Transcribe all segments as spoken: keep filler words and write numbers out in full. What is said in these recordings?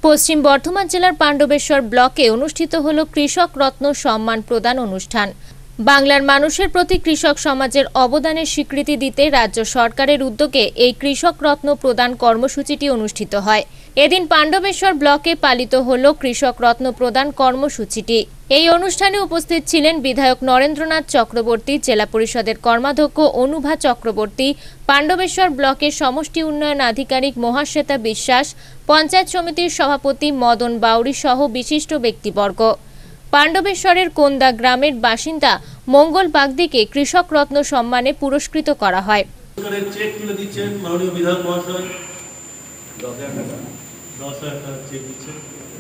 পশ্চিম বর্ধমান জেলার পাণ্ডবেশ্বর ব্লকে অনুষ্ঠিত হল কৃষক রত্ন সম্মান প্রদান অনুষ্ঠান। বাংলার মানুষের প্রতি কৃষক সমাজের অবদানের স্বীকৃতি দিতে রাজ্য সরকারের উদ্যোগে এই কৃষক রত্ন প্রদান কর্মসূচিটি অনুষ্ঠিত হয়। এদিন পাণ্ডবেশ্বর ব্লকে পালিত হল কৃষক রত্ন প্রদান কর্মসূচিটি। এই অনুষ্ঠানে উপস্থিত ছিলেন বিধায়ক নরেন্দ্রনাথ চক্রবর্তী, জেলা পরিষদের কর্মাধ্যক্ষ অনুভা চক্রবর্তী, পাণ্ডবেশ্বর ব্লকের সমষ্টি উন্নয়ন আধিকারিক মহাশ্বেতা বিশ্বাস, পঞ্চায়েত সমিতির সভাপতি মদন বাউরি সহ বিশিষ্ট ব্যক্তিবর্গ। পাণ্ডবেশ্বরের কোন্দা গ্রামের বাসিন্দা মঙ্গল বাগদিকে কৃষক রত্ন সম্মানে পুরস্কৃত করা হয়। চেক তুলে দিচ্ছেন মাননীয় বিধায়ক মহাশয়, দশ হাজার টাকা দশ হাজার টাকা চেক দিচ্ছেন।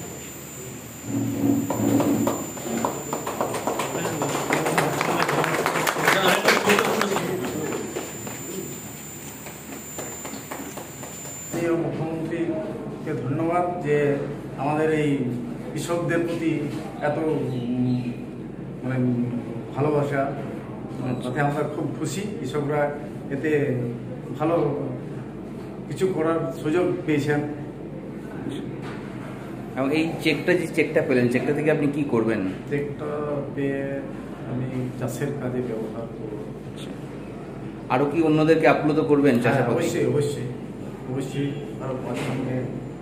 মুখ্যমন্ত্রীকে ধন্যবাদ যে আমাদের এই কৃষকদের প্রতি এত মানে ভালোবাসা, তাতে আমরা খুব খুশি। কৃষকরা এতে ভালো কিছু করার সুযোগ পেয়েছেন। এবং এই চেকটা যে চেকটা পেলেন, চেকটা থেকে আপনি কি করবেন? চেকটা পেয়ে আমি চাষের কাজে ব্যবহার করব। আরও কি অন্যদেরকে আপ্লুত করবেন চাষের? অবশ্যই অবশ্যই অবশ্যই আরও পাঁচ সঙ্গে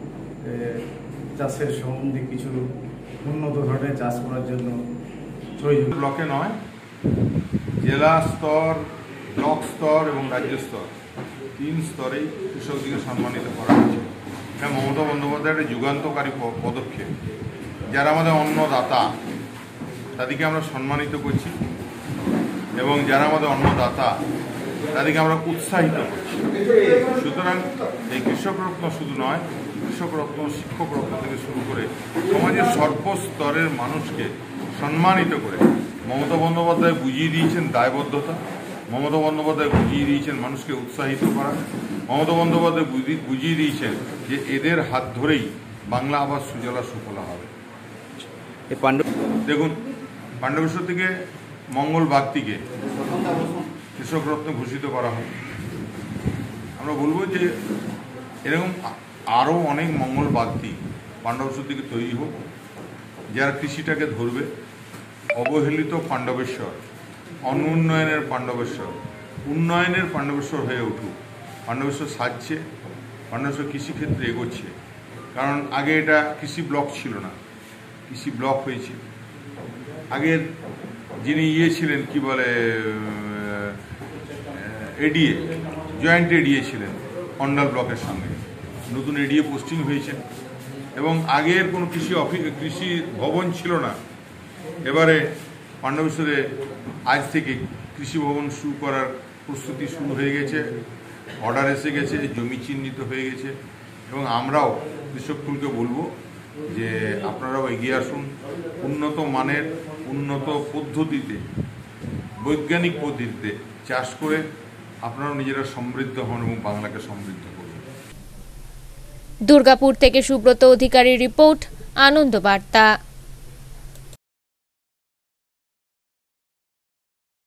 চাষের সম্বন্ধে কিছু উন্নত ধরনের চাষ করার জন্য ব্লকে নয়, জেলা স্তর, ব্লক স্তর এবং রাজ্য স্তর তিন স্তরেই কৃষকদেরকে সম্মানিত করা হয়েছে। হ্যাঁ, মমতা বন্দ্যোপাধ্যায়ের যুগান্তকারী পদক্ষেপ। যারা আমাদের অন্নদাতা তাদেরকে আমরা সম্মানিত করছি এবং যারা আমাদের অন্নদাতা তাদেরকে আমরা উৎসাহিত করছি। সুতরাং এই কৃষক রত্ন শুধু নয়, কৃষক রত্ন, শিক্ষক রত্ন থেকে শুরু করে সমাজের সর্বস্তরের মানুষকে সম্মানিত করে মমতা বন্দ্যোপাধ্যায় বুঝিয়ে দিয়েছেন দায়বদ্ধতা। মমতা বন্দ্যোপাধ্যায় বুঝিয়ে দিয়েছেন মানুষকে উৎসাহিত করা। মমতা বন্দ্যোপাধ্যায় বুঝিয়ে দিয়েছেন যে এদের হাত ধরেই বাংলা আবার সুজলা সুফলা হবে। দেখুন, পাণ্ডবেশ্বর থেকে মঙ্গল বাগদিকে কৃষক রত্ন ঘোষিত করা হয়। আমরা বলবো যে এরকম আরও অনেক মঙ্গল বাগদি পাণ্ডবেশ্বর থেকে তৈরি হোক, যারা কৃষিটাকে ধরবে। অবহেলিত পাণ্ডবেশ্বর, অনুন্নয়নের পাণ্ডবেশ্বর, উন্নয়নের পাণ্ডবেশ্বর হয়ে উঠুক। পাণ্ডবেশ্বর সাজছে, পাণ্ডবেশ্বর কৃষিক্ষেত্রে এগোচ্ছে। কারণ আগে এটা কৃষি ব্লক ছিল না, কৃষি ব্লক হয়েছে। আগের যিনি ইয়ে ছিলেন কি বলে এডিএ, জয়েন্ট এডিএ ছিলেন অন্ডাল ব্লকের সঙ্গে, নতুন এডিএ পোস্টিং হয়েছে। এবং আগের কোনো কৃষি অফিস, কৃষি ভবন ছিল না। এবারে পাণ্ডবেশ্বরে আজ থেকে কৃষি ভবন শুরু করার প্রস্তুতি শুরু হয়ে গেছে, অর্ডার এসে গেছে, জমি চিহ্নিত হয়ে গেছে। এবং আমরাও কৃষককুলকে বলবো যে আপনারাও এগিয়ে আসুন, উন্নত মানের, উন্নত পদ্ধতিতে, বৈজ্ঞানিক পদ্ধতিতে চাষ করে আপনারাও নিজেরা সমৃদ্ধ হন এবং বাংলাকে সমৃদ্ধ করুন। দুর্গাপুর থেকে সুব্রত অধিকারীর রিপোর্ট, আনন্দ বার্তা।